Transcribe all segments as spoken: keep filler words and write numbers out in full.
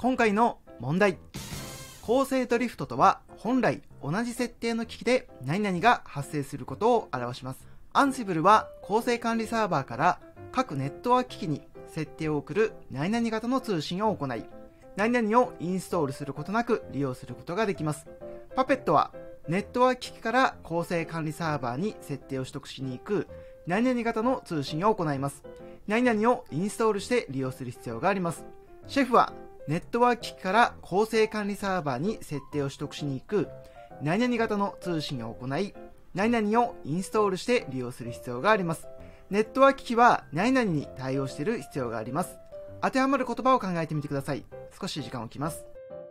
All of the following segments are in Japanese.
今回の問題。構成ドリフトとは本来同じ設定の機器で何々が発生することを表します。Ansible は構成管理サーバーから各ネットワーク機器に設定を送る何々型の通信を行い、何々をインストールすることなく利用することができます。Puppet はネットワーク機器から構成管理サーバーに設定を取得しに行く何々型の通信を行います。何々をインストールして利用する必要があります。シェフはネットワーク機器から構成管理サーバーに設定を取得しに行く何々型の通信を行い、何々をインストールして利用する必要があります。ネットワーク機器は何々に対応している必要があります。当てはまる言葉を考えてみてください。少し時間を置きます。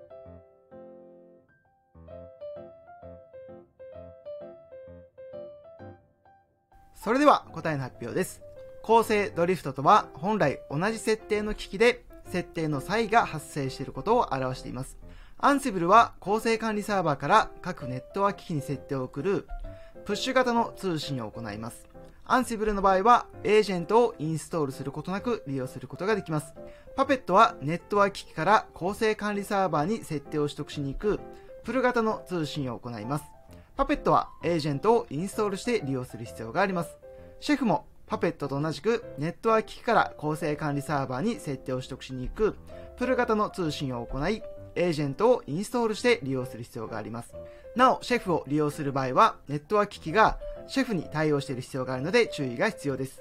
それでは答えの発表です。構成ドリフトとは本来同じ設定の機器で設定の差異が発生していることを表しています。Ansible は構成管理サーバーから各ネットワーク機器に設定を送るプッシュ型の通信を行います。Ansible の場合はエージェントをインストールすることなく利用することができます。Puppet はネットワーク機器から構成管理サーバーに設定を取得しに行くプル型の通信を行います。Puppet はエージェントをインストールして利用する必要があります。シェフもPuppet と同じくネットワーク機器から構成管理サーバーに設定を取得しに行くプル型の通信を行い、エージェントをインストールして利用する必要があります。なお、シェフを利用する場合はネットワーク機器がシェフに対応している必要があるので注意が必要です。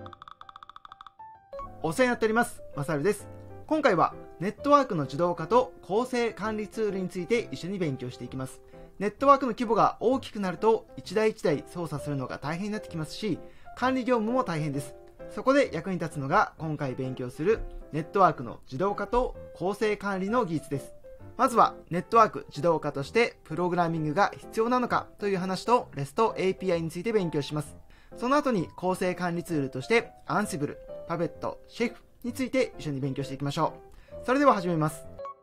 お世話になっております。マサルです。今回はネットワークの自動化と構成管理ツールについて一緒に勉強していきます。ネットワークの規模が大きくなると一台一台操作するのが大変になってきますし、管理業務も大変です。そこで役に立つのが今回勉強するネットワークの自動化と構成管理の技術です。まずはネットワーク自動化としてプログラミングが必要なのかという話と レスト エーピーアイ について勉強します。その後に構成管理ツールとして Ansible、Puppet、Chef について一緒に勉強していきましょう。それでは始めます。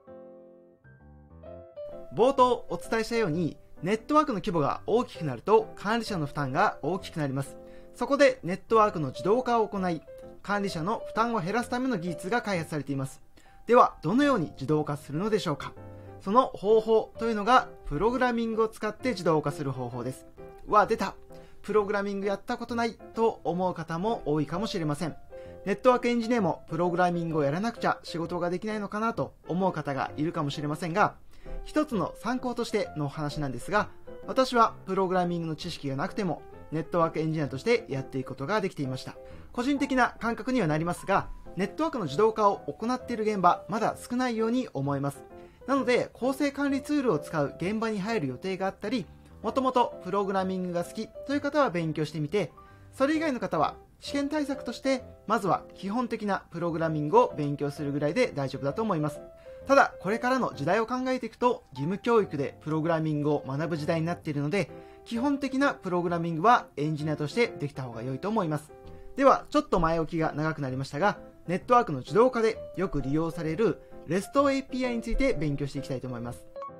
冒頭お伝えしたようにネットワークの規模が大きくなると管理者の負担が大きくなります。そこでネットワークの自動化を行い、管理者の負担を減らすための技術が開発されています。では、どのように自動化するのでしょうか。その方法というのが、プログラミングを使って自動化する方法です。うわ、出た。プログラミングやったことないと思う方も多いかもしれません。ネットワークエンジニアもプログラミングをやらなくちゃ仕事ができないのかなと思う方がいるかもしれませんが、一つの参考としての話なんですが、私はプログラミングの知識がなくても、ネットワークエンジニアとしてやっていくことができていました。個人的な感覚にはなりますが、ネットワークの自動化を行っている現場、まだ少ないように思います。なので、構成管理ツールを使う現場に入る予定があったり、もともとプログラミングが好きという方は勉強してみて、それ以外の方は試験対策として、まずは基本的なプログラミングを勉強するぐらいで大丈夫だと思います。ただ、これからの時代を考えていくと、義務教育でプログラミングを学ぶ時代になっているので、基本的なプログラミングはエンジニアとしてできた方が良いと思います。では、ちょっと前置きが長くなりましたが、ネットワークの自動化でよく利用される レスト エーピーアイ について勉強していきたいと思います。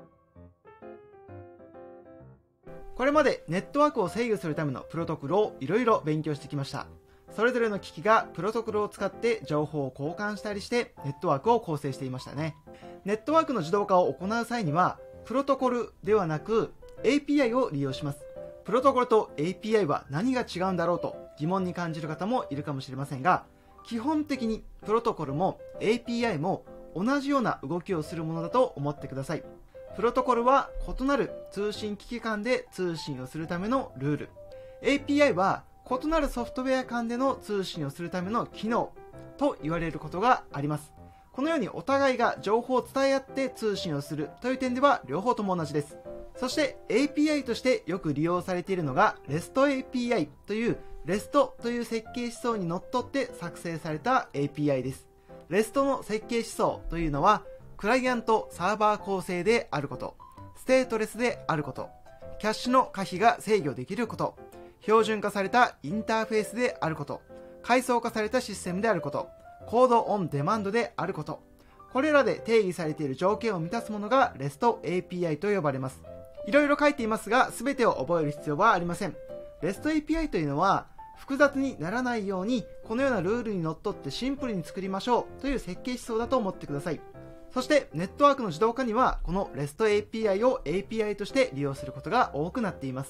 これまでネットワークを制御するためのプロトコルをいろいろ勉強してきました。それぞれの機器がプロトコルを使って情報を交換したりしてネットワークを構成していましたね。ネットワークの自動化を行う際には、プロトコルではなく エーピーアイ を利用します。プロトコルと エーピーアイ は何が違うんだろうと疑問に感じる方もいるかもしれませんが、基本的にプロトコルも エーピーアイ も同じような動きをするものだと思ってください。プロトコルは異なる通信機器間で通信をするためのルール。エーピーアイ は異なるソフトウェア間での通信をするための機能と言われることがあります。このようにお互いが情報を伝え合って通信をするという点では両方とも同じです。そして エーピーアイ としてよく利用されているのが レスト エーピーアイ という レスト という設計思想にのっとって作成された エーピーアイ です。レスト の設計思想というのはクライアントサーバー構成であること、ステートレスであること、キャッシュの可否が制御できること、標準化されたインターフェースであること、階層化されたシステムであること、コードオンデマンドであること、これらで定義されている条件を満たすものが レスト エーピーアイ と呼ばれます。いろいろ書いていますが、全てを覚える必要はありません。レスト エーピーアイ というのは、複雑にならないように、このようなルールにのっとってシンプルに作りましょうという設計思想だと思ってください。 そしてネットワークの自動化にはこの レスト エーピーアイ を エーピーアイ として利用することが多くなっています。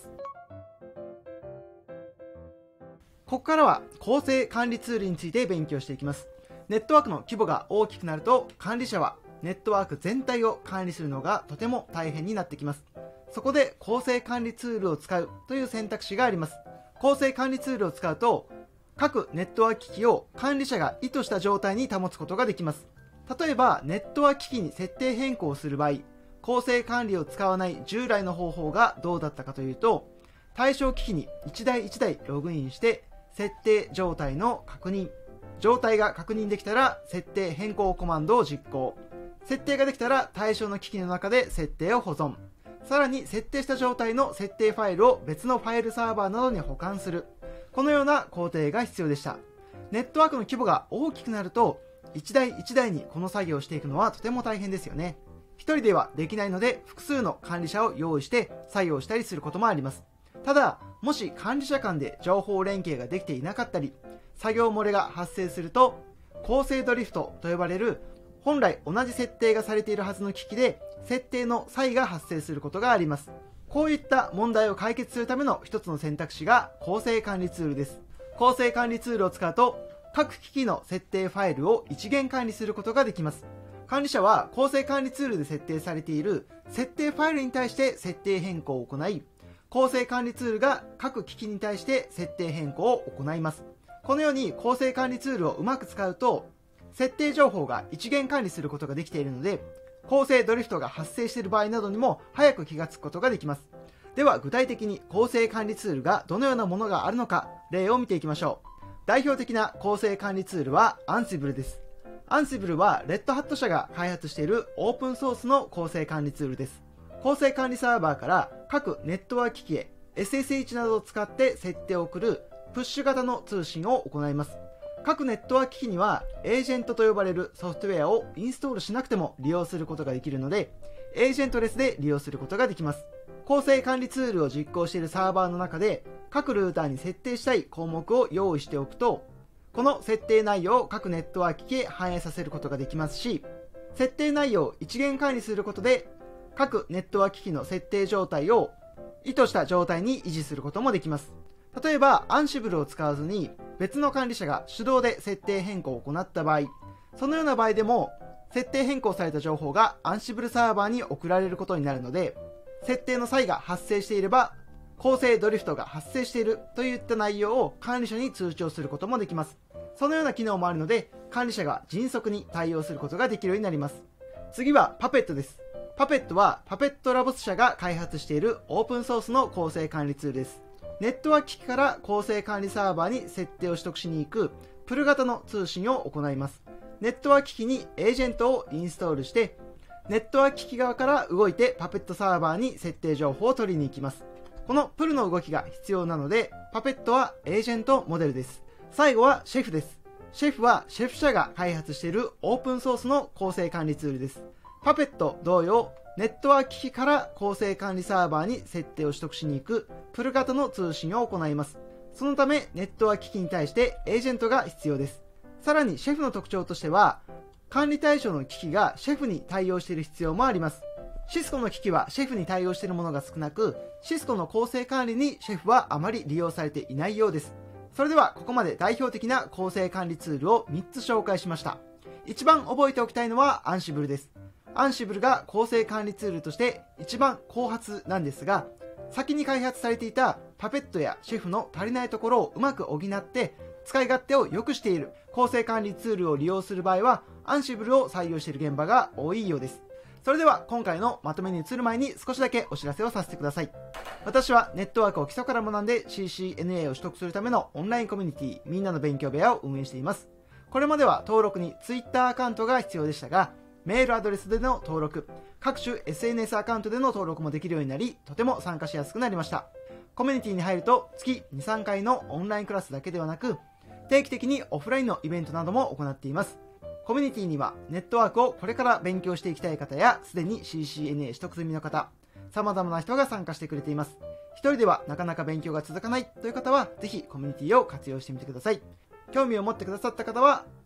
ここからは構成管理ツールについて勉強していきます。ネットワークの規模が大きくなると管理者はネットワーク全体を管理するのがとても大変になってきます。そこで構成管理ツールを使うという選択肢があります。構成管理ツールを使うと各ネットワーク機器を管理者が意図した状態に保つことができます。例えばネットワーク機器に設定変更をする場合、構成管理を使わない従来の方法がどうだったかというと、対象機器に一台一台ログインして設定状態の確認、状態が確認できたら設定変更コマンドを実行、設定ができたら対象の機器の中で設定を保存、さらに設定した状態の設定ファイルを別のファイルサーバーなどに保管する、このような工程が必要でした。ネットワークの規模が大きくなると一台一台にこの作業をしていくのはとても大変ですよね。一人ではできないので複数の管理者を用意して作業したりすることもあります。ただ、もし管理者間で情報連携ができていなかったり、作業漏れが発生すると、構成ドリフトと呼ばれる本来同じ設定がされているはずの機器で設定の差異が発生することがあります。こういった問題を解決するための一つの選択肢が構成管理ツールです。構成管理ツールを使うと各機器の設定ファイルを一元管理することができます。管理者は構成管理ツールで設定されている設定ファイルに対して設定変更を行い、構成管理ツールが各機器に対して設定変更を行います。このように構成管理ツールをうまく使うと、設定情報が一元管理することができているので、構成ドリフトが発生している場合などにも早く気がつくことができます。では具体的に構成管理ツールがどのようなものがあるのか、例を見ていきましょう。代表的な構成管理ツールは Ansible です。Ansible はレッドハット社が開発しているオープンソースの構成管理ツールです。構成管理サーバーから各ネットワーク機器へ エスエスエイチ などを使って設定を送るプッシュ型の通信を行います。各ネットワーク機器にはエージェントと呼ばれるソフトウェアをインストールしなくても利用することができるので、エージェントレスで利用することができます。構成管理ツールを実行しているサーバーの中で各ルーターに設定したい項目を用意しておくと、この設定内容を各ネットワーク機器へ反映させることができますし、設定内容を一元管理することで各ネットワーク機器の設定状態を意図した状態に維持することもできます。例えば Ansible を使わずに別の管理者が手動で設定変更を行った場合、そのような場合でも設定変更された情報が Ansible サーバーに送られることになるので、設定の差異が発生していれば構成ドリフトが発生しているといった内容を管理者に通知をすることもできます。そのような機能もあるので管理者が迅速に対応することができるようになります。次は Puppet です。Puppet は Puppet Labs 社が開発しているオープンソースの構成管理ツールです。ネットワーク機器から構成管理サーバーに設定を取得しに行くプル型の通信を行います。ネットワーク機器にエージェントをインストールして、ネットワーク機器側から動いて Puppet サーバーに設定情報を取りに行きます。このプルの動きが必要なので Puppet はエージェントモデルです。最後は Chef です。Chef は Chef 社が開発しているオープンソースの構成管理ツールです。Puppet 同様、ネットワーク機器から構成管理サーバーに設定を取得しに行くプル型の通信を行います。そのためネットワーク機器に対してエージェントが必要です。さらにシェフの特徴としては、管理対象の機器がシェフに対応している必要もあります。シスコの機器はシェフに対応しているものが少なく、シスコの構成管理にシェフはあまり利用されていないようです。それではここまで代表的な構成管理ツールをみっつ紹介しました。一番覚えておきたいのは Ansible です。Ansible が構成管理ツールとして一番後発なんですが、先に開発されていた Puppet や Chef の足りないところをうまく補って使い勝手を良くしている構成管理ツールを利用する場合は Ansible を採用している現場が多いようです。それでは今回のまとめに移る前に少しだけお知らせをさせてください。私はネットワークを基礎から学んで シーシーエヌエー を取得するためのオンラインコミュニティみんなの勉強部屋を運営しています。これまでは登録に Twitter アカウントが必要でしたが、メールアドレスでの登録、各種 エスエヌエス アカウントでの登録もできるようになり、とても参加しやすくなりました。コミュニティに入ると月に、さんかいのオンラインクラスだけではなく、定期的にオフラインのイベントなども行っています。コミュニティにはネットワークをこれから勉強していきたい方や、すでに シーシーエヌエー 取得済みの方、様々な人が参加してくれています。一人ではなかなか勉強が続かないという方は、ぜひコミュニティを活用してみてください。興味を持ってくださった方は、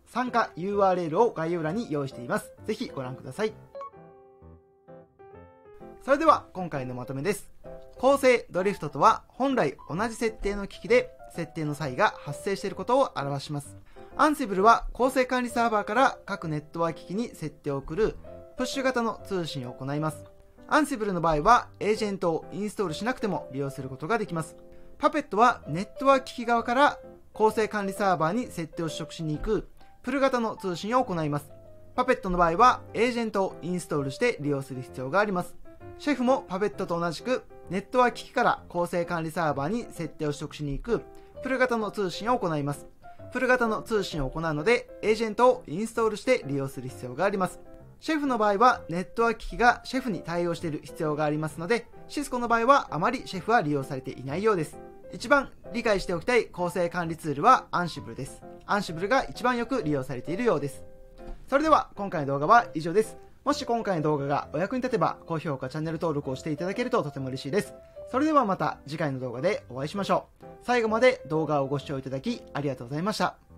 参加 ユーアールエル を概要欄に用意しています。ぜひご覧ください。それでは今回のまとめです。構成ドリフトとは本来同じ設定の機器で設定の差異が発生していることを表します。Ansible は構成管理サーバーから各ネットワーク機器に設定を送るプッシュ型の通信を行います。Ansible の場合はエージェントをインストールしなくても利用することができます。Puppet はネットワーク機器側から構成管理サーバーに設定を取得しに行くプル型の通信を行います。Puppet の場合はエージェントをインストールして利用する必要があります。シェフも Puppet と同じくネットワーク機器から構成管理サーバーに設定を取得しに行くプル型の通信を行います。プル型の通信を行うのでエージェントをインストールして利用する必要があります。シェフの場合はネットワーク機器がシェフに対応している必要がありますので、シスコの場合はあまりシェフは利用されていないようです。一番理解しておきたい構成管理ツールは Ansible です。Ansible が一番よく利用されているようです。それでは今回の動画は以上です。もし今回の動画がお役に立てば高評価、チャンネル登録をしていただけるととても嬉しいです。それではまた次回の動画でお会いしましょう。最後まで動画をご視聴いただきありがとうございました。